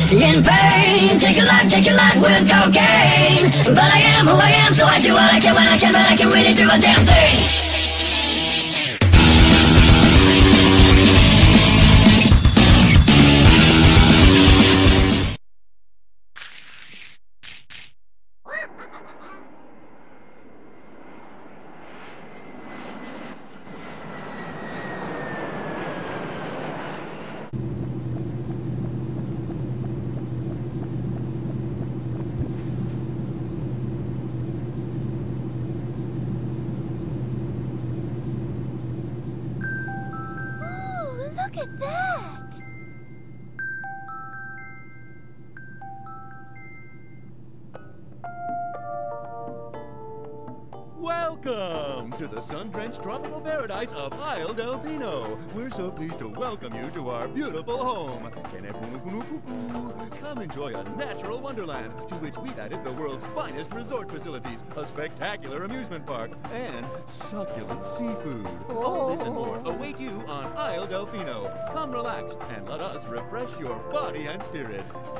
in pain. Take your life with cocaine. But I am who I am, so I do what I can when I can, but I can really do a damn thing. Look at that! Welcome to the sun-drenched tropical paradise of Isle Delfino. We're so pleased to welcome you to our beautiful home. Come enjoy a natural wonderland to which we've added the world's finest resort facilities, a spectacular amusement park, and succulent seafood. All this and more await you on Isle Delfino. Come relax and let us refresh your body and spirit.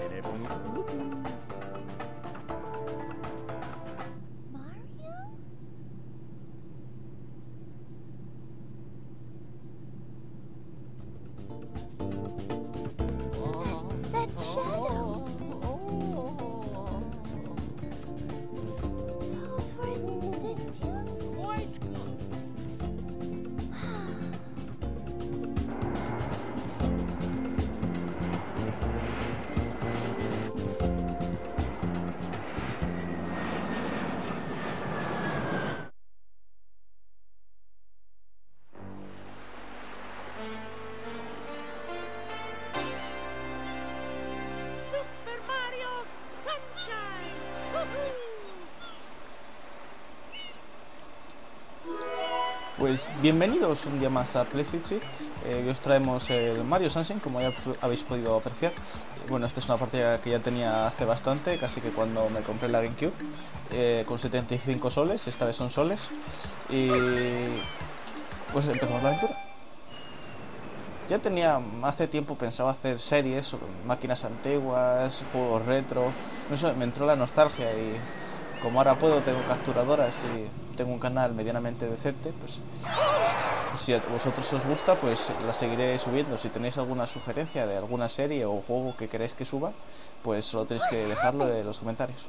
Pues bienvenidos un día más a Playfield Street. Hoy os traemos el Mario Sunshine, como ya habéis podido apreciar. Bueno, esta es una partida que ya tenía hace bastante, casi que cuando me compré la GameCube, con 75 soles, esta vez son soles. Y pues empezamos la aventura. Ya tenía, hace tiempo pensaba hacer series sobre máquinas antiguas, juegos retro. Eso me entró la nostalgia y como ahora puedo, tengo capturadoras y tengo un canal medianamente decente, pues si a vosotros os gusta, pues la seguiré subiendo. Si tenéis alguna sugerencia de alguna serie o juego que queréis que suba, pues solo tenéis que dejarlo en los comentarios.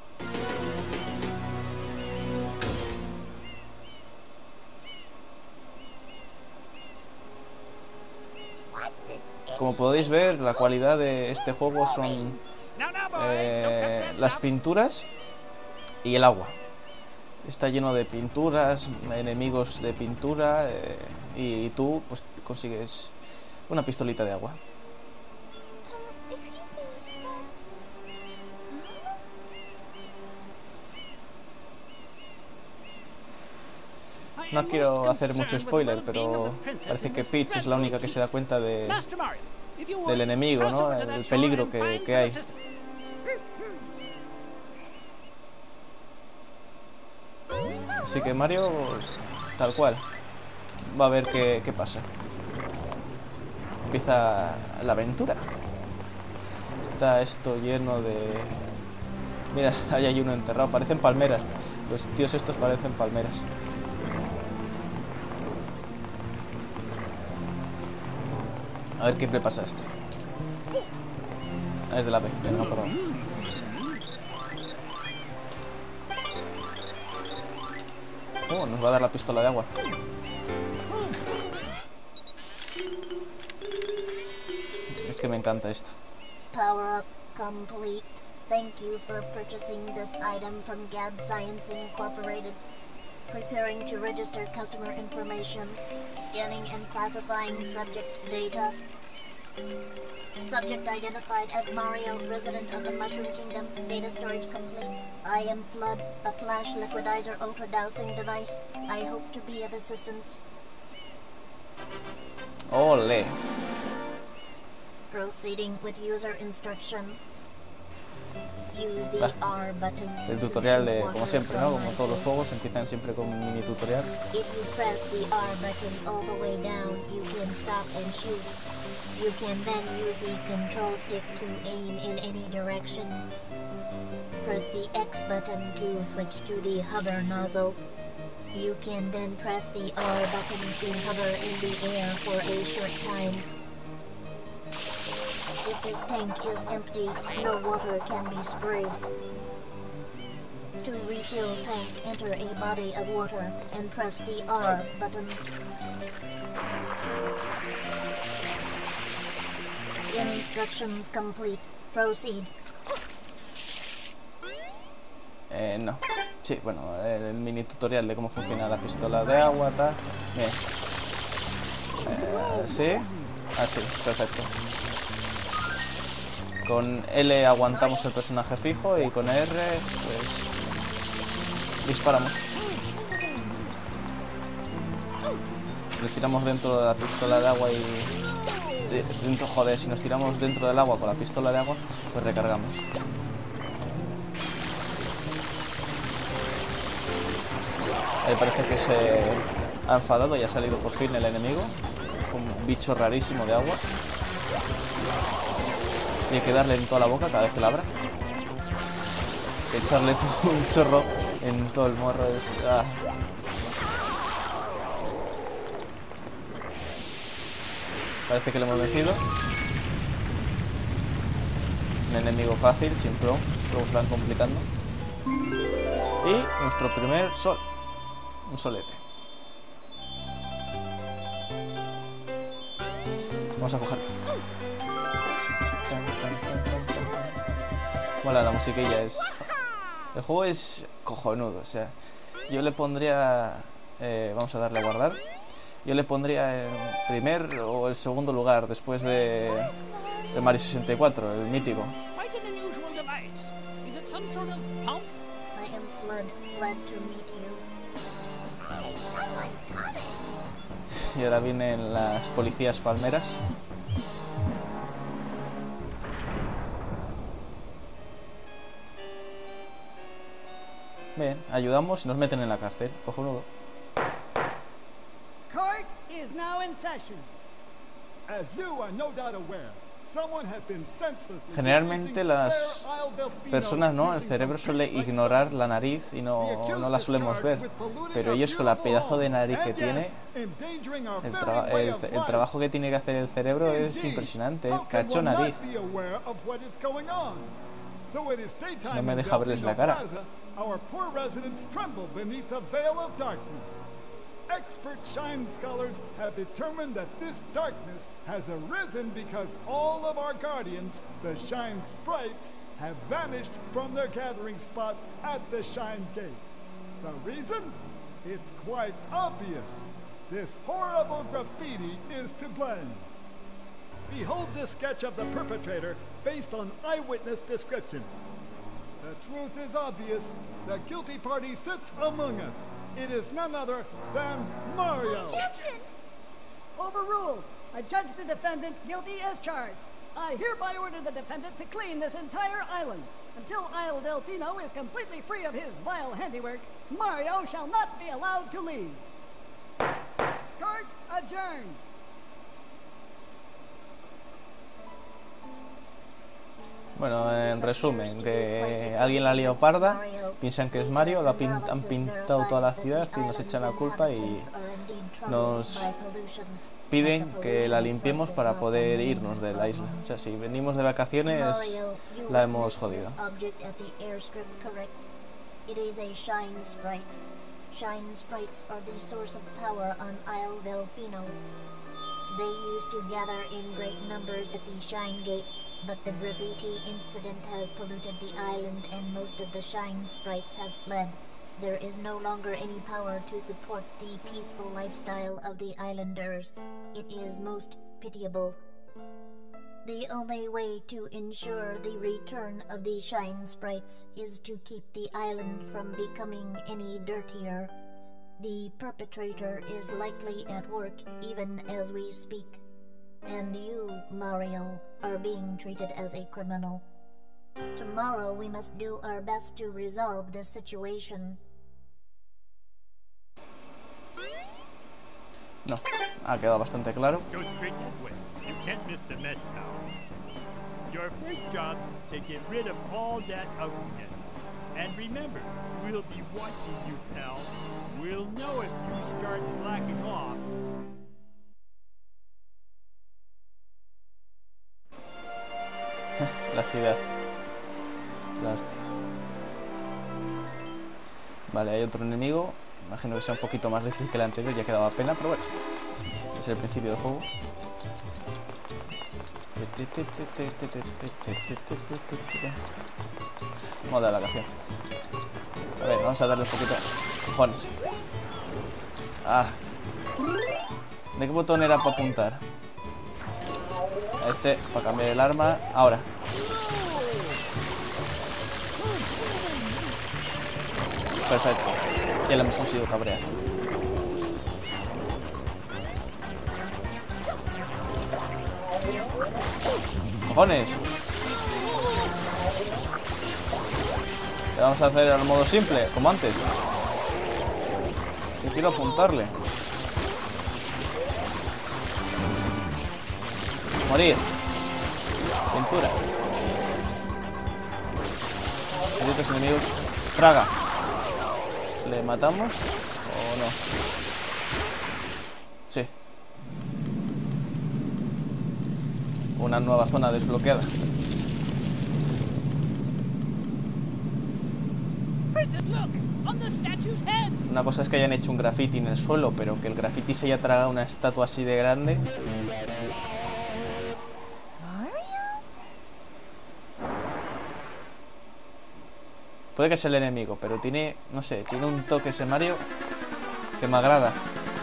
Como podéis ver, la cualidad de este juego son las pinturas y el agua. Está lleno de pinturas, enemigos de pintura, y tú pues consigues una pistolita de agua. No quiero hacer mucho spoiler, pero parece que Peach es la única que se da cuenta del enemigo, ¿no? El peligro que hay. Así que Mario, tal cual, va a ver qué pasa. Empieza la aventura. Está esto lleno de... Mira, ahí hay uno enterrado, parecen palmeras. Los tíos estos parecen palmeras. A ver qué le pasa a este. Es de la B, no, perdón. Oh, nos va a dar la pistola de agua. Es que me encanta esto. Power up complete. Thank you for purchasing this item from GAD Science Incorporated. Preparing to register customer information. Scanning and classifying subject data. Subject identified as Mario, resident of the Mushroom Kingdom. Data storage complete. I am Flood, a flash liquidizer ultra dowsing device. I hope to be of assistance. use the R button. El tutorial de, como siempre, ¿no? Como todos los juegos, empiezan siempre con un mini tutorial. If you press the R button all the way down, you can stop and shoot. You can then use the control stick to aim in any direction. Press the X button to switch to the hover nozzle. You can then press the R button to hover in the air for a short time. If this tank is empty, no water can be sprayed. To refill tank, enter a body of water and press the R button. Instructions complete. Proceed. No. Sí, bueno, el mini tutorial de cómo funciona la pistola de agua, tal. Bien. Sí. Así, perfecto. Con L aguantamos el personaje fijo y con R, pues, disparamos. Si nos tiramos dentro de la pistola de agua y... joder, si nos tiramos dentro del agua con la pistola de agua, pues recargamos. Ahí parece que se ha enfadado y ha salido por fin el enemigo. Un bicho rarísimo de agua. Y hay que darle en toda la boca cada vez que la abra. Echarle todo un chorro en todo el morro. Parece que lo hemos vencido. Un enemigo fácil, sin pro. Luego se van complicando. Y nuestro primer sol. Un solete. Vamos a cogerlo. Bueno, la musiquilla es... El juego es cojonudo, o sea... Yo le pondría... vamos a darle a guardar. Yo le pondría en primer o el segundo lugar después de Mario 64, el mítico. Y ahora vienen las policías palmeras. Bien, ayudamos y nos meten en la cárcel. Cojonudo. Court is now in session. As you are no doubt aware, someone has been senselessly... Generalmente las personas, ¿no? El cerebro suele ignorar la nariz y no la solemos ver. Pero ellos con la pedazo de nariz que tiene, el trabajo que tiene que hacer el cerebro es impresionante. Cacho nariz. Si no me deja verles la cara. Expert Shine scholars have determined that this darkness has arisen because all of our guardians, the Shine Sprites, have vanished from their gathering spot at the Shine Gate. The reason? It's quite obvious. This horrible graffiti is to blame. Behold this sketch of the perpetrator based on eyewitness descriptions. The truth is obvious. The guilty party sits among us. It is none other than Mario! Objection! Overruled. I judge the defendant guilty as charged. I hereby order the defendant to clean this entire island. Until Isle Delfino is completely free of his vile handiwork, Mario shall not be allowed to leave. Court adjourned. Bueno, en resumen, que alguien la leoparda, piensan que es Mario, han pintado toda la ciudad y nos echan la culpa y nos piden que la limpiemos para poder irnos de la isla. O sea, si venimos de vacaciones, la hemos jodido. Shine Sprites are the source of power on Isle Delfino. They used to gather in great numbers at the Shine Gate, but the graffiti incident has polluted the island and most of the Shine Sprites have fled. There is no longer any power to support the peaceful lifestyle of the islanders. It is most pitiable. The only way to ensure the return of the Shine Sprites is to keep the island from becoming any dirtier. The perpetrator is likely at work even as we speak. And you, Mario, are being treated as a criminal. Tomorrow we must do our best to resolve this situation. No, ha quedado bastante claro. Go straight that way. You can't miss the mesh, pal. Your first job's to get rid of all that ugliness. And remember, we'll be watching you, pal. We'll know if you start slacking off. La ciudad. Lástima. Vale, hay otro enemigo. Imagino que sea un poquito más difícil que el anterior, ya que daba pena, pero bueno. Es el principio del juego. Vamos a dar la canción. A ver, vamos a darle un poquito. Cojones. Ah. ¿De qué botón era para apuntar? A este, para cambiar el arma. Ahora. Perfecto. Ya le hemos conseguido cabrear. ¡Cojones! Le vamos a hacer al modo simple, como antes. Yo quiero apuntarle. Morir. Pintura. Malditos enemigos. Fraga. ¿Le matamos o no? Sí. Una nueva zona desbloqueada. Una cosa es que hayan hecho un graffiti en el suelo, pero que el graffiti se haya tragado una estatua así de grande. Puede que sea el enemigo, pero tiene, no sé, tiene un toque ese Mario que me agrada.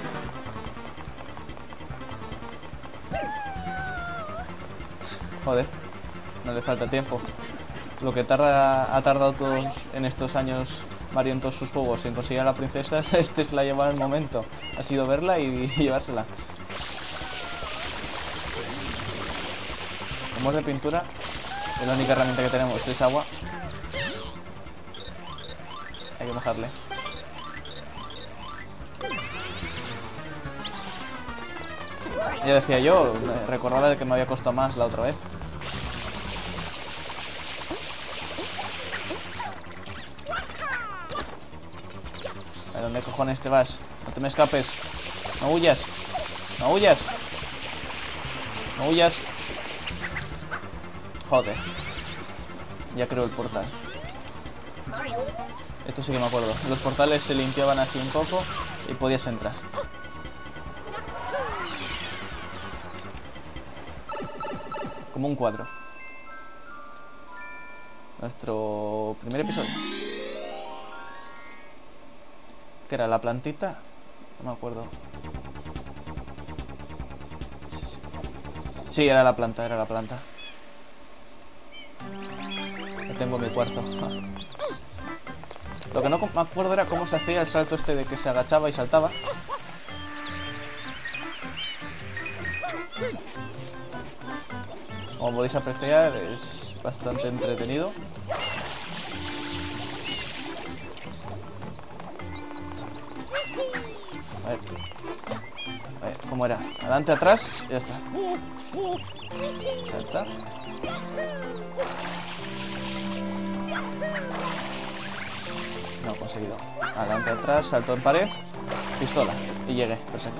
Joder, no le falta tiempo. Lo que ha tardado todos en estos años Mario en todos sus juegos en conseguir a la princesa, este se la llevó en el momento. Ha sido verla y llevársela. Como es de pintura, es la única herramienta que tenemos, es agua. Hay que mojarle. Ya decía yo, recordaba de que me había costado más la otra vez. ¿A dónde cojones te vas? No te me escapes. No huyas. No huyas. No huyas. Joder. Ya creo el portal. Esto sí que me acuerdo. Los portales se limpiaban así un poco y podías entrar. Como un cuadro. Nuestro primer episodio. ¿Qué era? ¿La plantita? No me acuerdo. Sí, era la planta, era la planta. Lo tengo en mi cuarto. Lo que no me acuerdo era cómo se hacía el salto este de que se agachaba y saltaba. Como podéis apreciar, es bastante entretenido. A ver, ¿cómo era? Adelante, atrás, ya está. Salta. No he conseguido. Adelante, atrás, salto en pared, pistola. Y llegué, perfecto.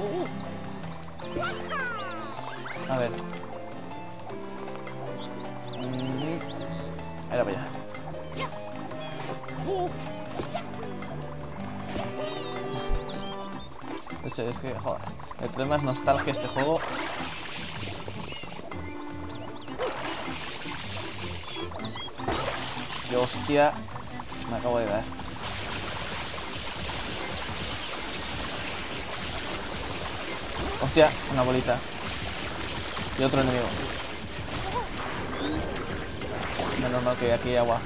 A ver. Era para allá. Es que, joder, me trae más nostalgia este juego. Yo, hostia, me acabo de dar. Hostia, una bolita. Y otro enemigo. Menos mal que aquí hay agua.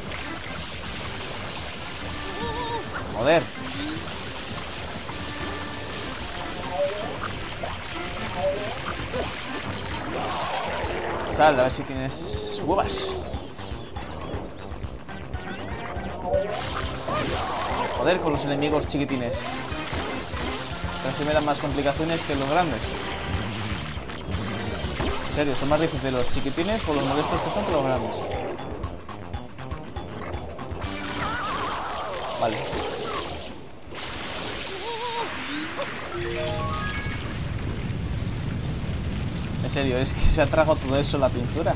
Joder. Sal, a ver si tienes huevas. Joder, con los enemigos chiquitines. Casi me dan más complicaciones que los grandes. En serio, son más difíciles los chiquitines con los molestos que son que los grandes. Vale. En serio, es que se ha tragado todo eso la pintura.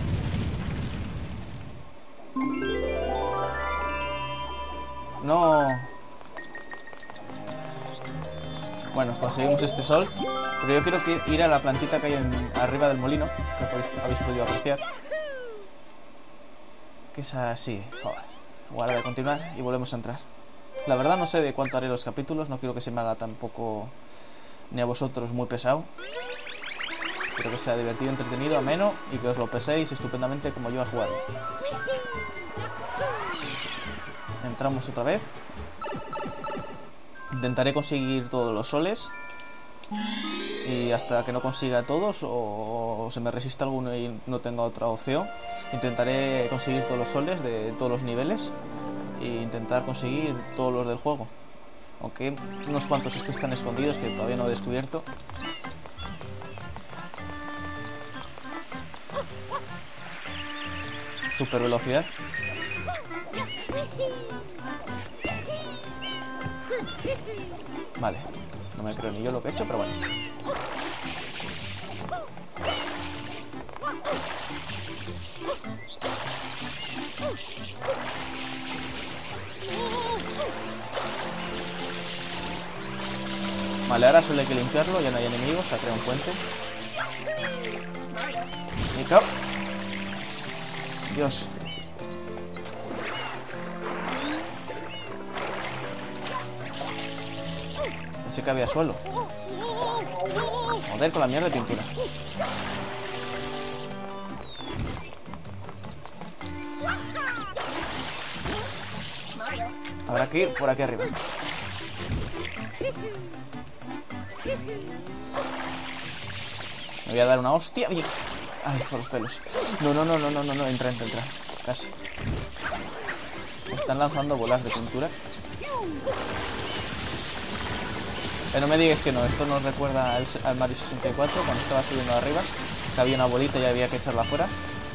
No. Bueno, conseguimos este sol. Pero yo quiero ir a la plantita que hay arriba del molino, que habéis podido apreciar. Que es así. Joder. Guarda de continuar y volvemos a entrar. La verdad no sé de cuánto haré los capítulos. No quiero que se me haga tampoco ni a vosotros muy pesado. Quiero que sea divertido, entretenido, ameno y que os lo paséis estupendamente como yo al jugarlo. Entramos otra vez. Intentaré conseguir todos los soles. Y hasta que no consiga todos o se me resista alguno y no tenga otra opción, intentaré conseguir todos los soles de todos los niveles e intentar conseguir todos los del juego. Aunque unos cuantos es que están escondidos que todavía no he descubierto. Super velocidad. Vale, no me creo ni yo lo que he hecho, pero bueno. Vale, ahora solo hay que limpiarlo, ya no hay enemigos, se ha creado un puente. Y cao. Dios. Pensé que había suelo. Joder, con la mierda de pintura. Habrá que ir por aquí arriba. Me voy a dar una hostia. Bien. Ay, por los pelos. No, entra. Casi. Me están lanzando bolas de pintura. Pero no me digáis que no, esto nos recuerda al Mario 64, cuando estaba subiendo arriba, que había una bolita y había que echarla fuera.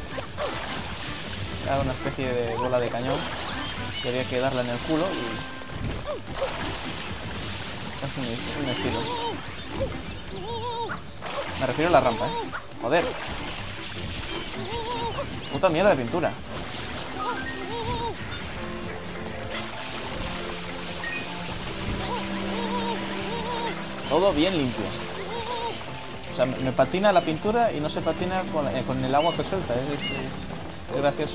Era una especie de bola de cañón y había que darla en el culo y... es un estilo. Me refiero a la rampa, Joder. Puta mierda de pintura. Todo bien limpio. O sea, me patina la pintura y no se patina con el agua que suelta. Es gracioso.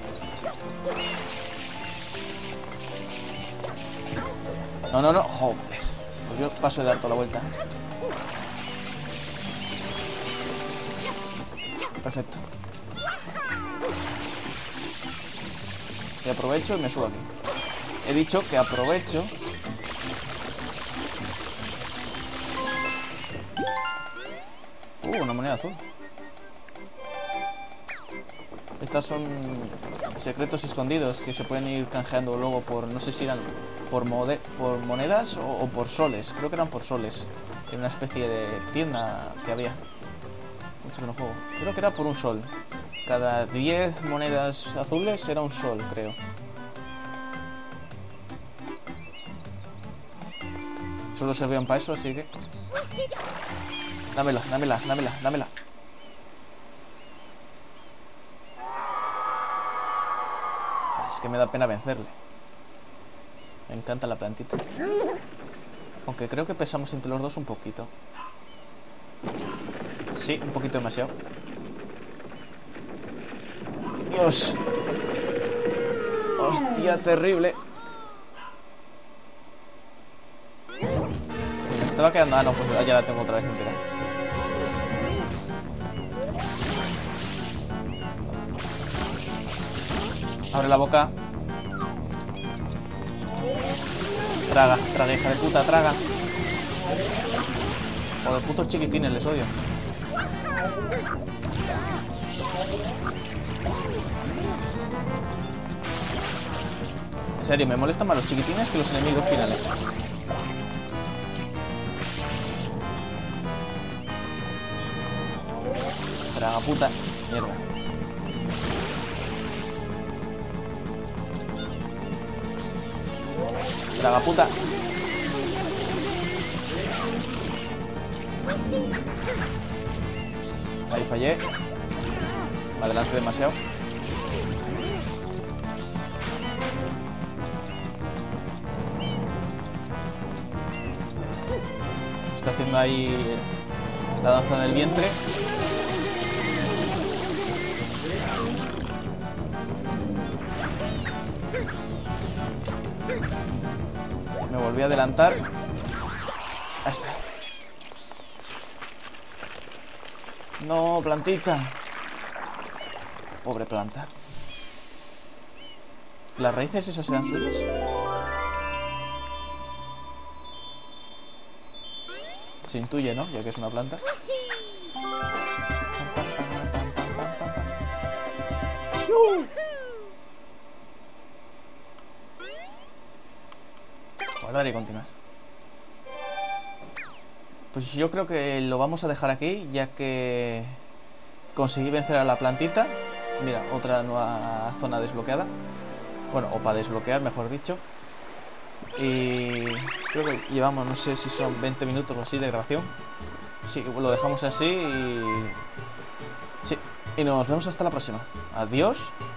No. Joder. Pues yo paso de dar toda la vuelta. Perfecto. Y aprovecho y me subo aquí. He dicho que aprovecho. Una moneda azul. Estas son secretos escondidos que se pueden ir canjeando luego por... No sé si eran por monedas o por soles. Creo que eran por soles. En una especie de tienda que había. Mucho que no juego. Creo que era por un sol. Cada 10 monedas azules era un sol, creo. Solo servían para eso, así que... Dámela. Es que me da pena vencerle. Me encanta la plantita. Aunque creo que pesamos entre los dos un poquito. Sí, un poquito demasiado. Dios. Hostia, terrible. Me estaba quedando... Ah, no, pues ya la tengo otra vez entera. Abre la boca. Traga, hija de puta, traga. Joder, putos chiquitines, les odio. En serio, me molestan más los chiquitines que los enemigos finales. Traga puta. Mierda. Traga puta. Ahí fallé. Me adelanté demasiado. Está haciendo ahí la danza del vientre. Me volví a adelantar. Ahí está. No, plantita. Pobre planta. ¿Las raíces esas eran suyas? Se intuye, ¿no? Ya que es una planta. Guardar y continuar. Pues yo creo que lo vamos a dejar aquí, ya que conseguí vencer a la plantita. Mira, otra nueva zona desbloqueada. Bueno, o para desbloquear, mejor dicho. Y creo que llevamos, no sé si son 20 minutos o así de grabación. Sí, lo dejamos así y... Sí, y nos vemos hasta la próxima. Adiós.